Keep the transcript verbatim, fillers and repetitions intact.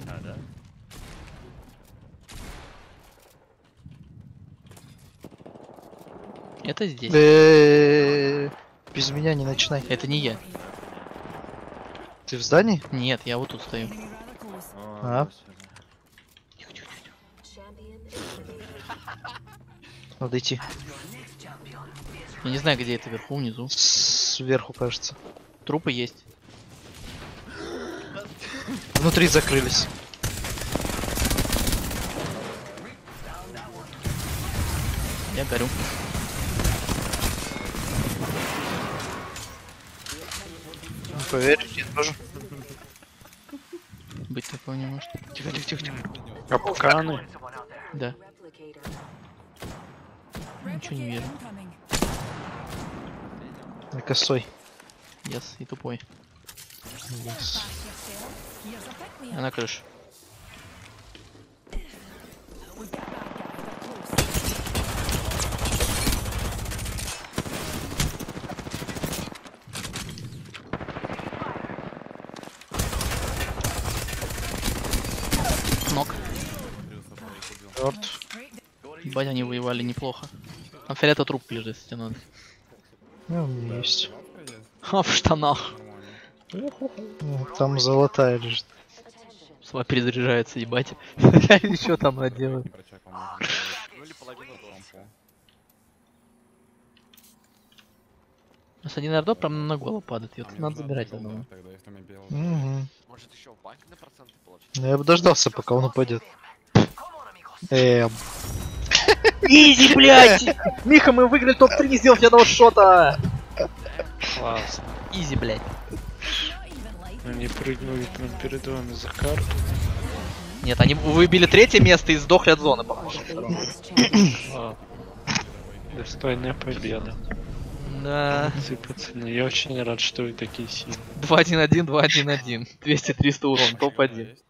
А, да? Это здесь. Э, Без меня не начинай. Это не я. Ты в здании? Нет, я вот тут стою. А. Господи. Тихо, тихо, тихо. Надо идти. Я не знаю, где это, вверху, внизу. Сверху, кажется. Трупы есть. Внутри закрылись. Я горю. Ну, поверь, я тоже. Быть такого не может. Тихо, тихо, тихо, тихо. Капканы. Да. Ничего не вижу. На косой. Yes, и тупой. Yes. А на крыше. Ног. Мертв. Ебать, они воевали неплохо. Там фиолетовый труп лежит, если надо. Ну, у меня есть. А в штанах. Ну, там золотая лежит. Сама перезаряжается, ебать. Еще там она делает. Ну или половину лампу. У нас один аэродроп прям на голову падает. И вот надо забирать, я думаю. Угу. Может еще в банке на проценты получить? Ну, я бы дождался, пока он упадет. Эм. Изи, блядь! Миха, мы выиграли топ три, сделав ни одного шота! Классно. Изи, блядь. Они прыгнули прям перед вами за карту. Нет, они выбили третье место и сдохли от зоны, по-моему. А. Достойная победа. Да. Молодцы, пацаны. Я очень рад, что вы такие сильные. два один один, два один один. двести триста урон, топ один.